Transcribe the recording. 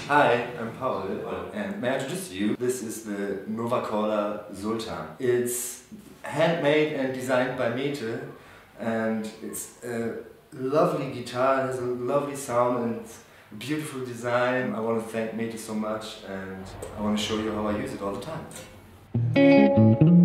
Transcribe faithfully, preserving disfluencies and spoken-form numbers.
Hi, I'm Paul, and may I introduce you? This is the Novacorda Sultan. It's handmade and designed by Mete, and it's a lovely guitar, it has a lovely sound and a beautiful design. I want to thank Mete so much, and I want to show you how I use it all the time.